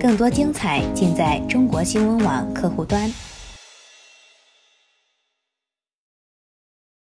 更多精彩尽在中国新闻网客户端。